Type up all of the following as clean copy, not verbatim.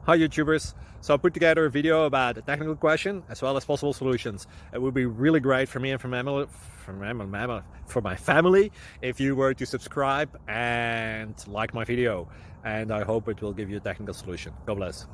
Hi YouTubers! So I put together a video about a technical question as well as possible solutions. It would be really great for me and for my family if you were to subscribe and like my video, and I hope it will give you a technical solution. God bless.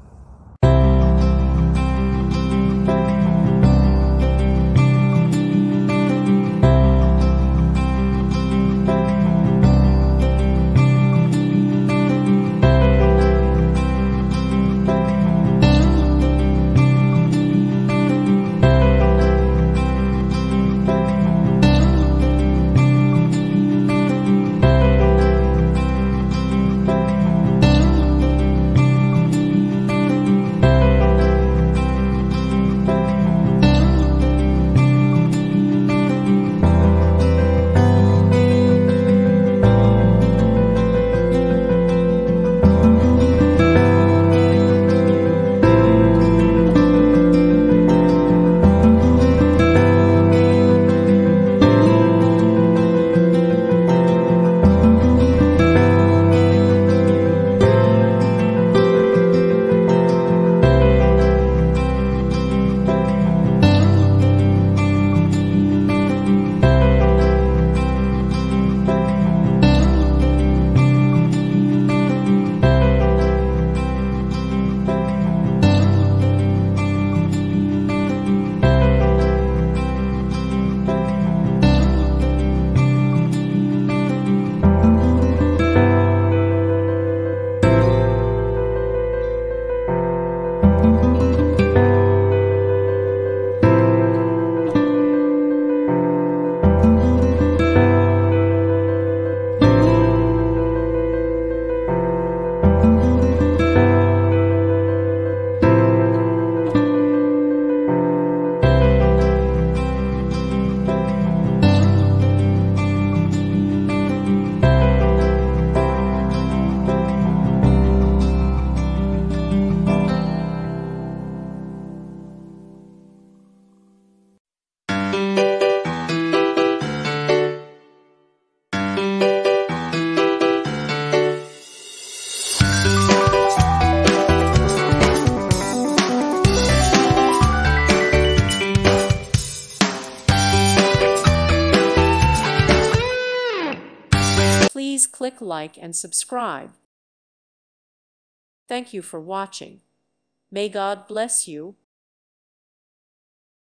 Please click like and subscribe. Thank you for watching. May God bless you.